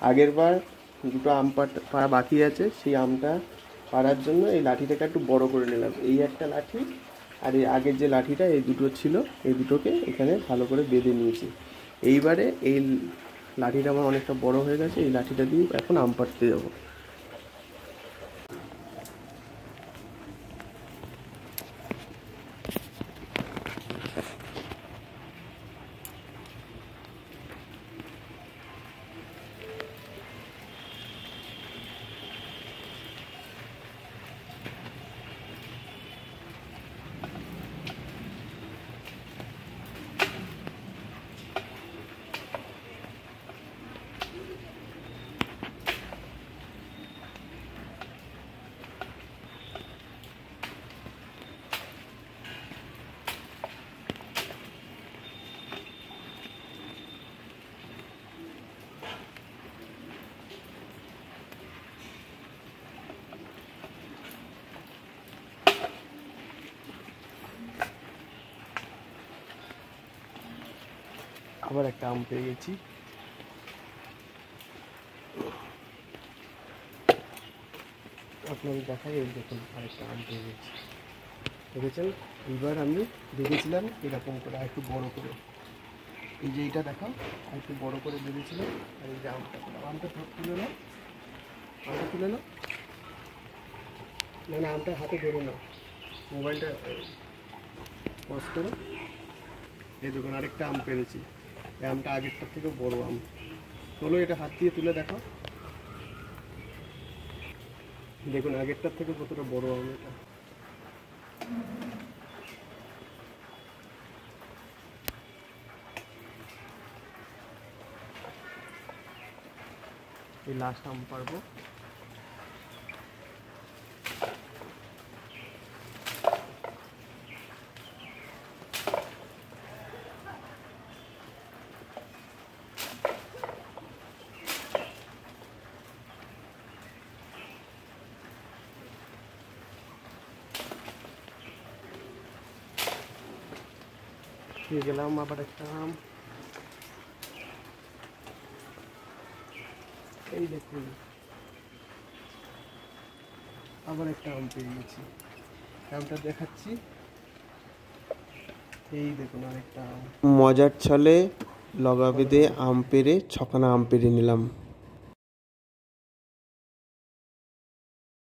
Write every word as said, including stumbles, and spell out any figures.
আগের বার দুটো আম পাড়া বাকি আছে, সেই আমটা পাড়ার জন্য এই লাঠিটাকে একটু বড় করে নিলাম। এই একটা লাঠি আর এই আগের যে লাঠিটা, এই দুটো ছিল, এই দুটোকে এখানে ভালো করে বেঁধে নিয়েছি। এইবারে এই লাঠিটা আমার অনেকটা বড় হয়ে গেছে, এই লাঠিটা দিয়ে এখন আম পাড়তে যাবো। আবার একটা আম পেয়ে গেছি। আপনাদের দেখাই, এই দেখুন আরেকটা আম পেয়ে গেছি, দেখেছেন? এইবার আমি দেখেছিলাম এরকম করে আর একটু বড় করে, এই যে এইটা দেখাও, আর একটু বড় করে বেঁধেছিলাম। আর এই যে আমটা, আমটা তুলে নাও, আমটা তুলে নাও, মানে আমটা হাতে ধরে নাও, মোবাইলটা পজ করো। এই দেখুন আরেকটা আম পেরেছি, এই আমটা আগেরটার থেকে বড় আম। চলো এটা হাত দিয়ে তুলে দেখো, দেখুন আগেরটার থেকে কতটা বড় আম এটা। এই লাস্ট আম পারবো। পেয়ে গেলাম আবার একটা আম, এই দেখুন আবার একটা আম পেয়ে গেছি, আমটা দেখাচ্ছি, এই দেখুন আরেকটা আম। মজার ছলে লগা বেঁধে আম পেড়ে ছখানা আম পেড়ে নিলাম।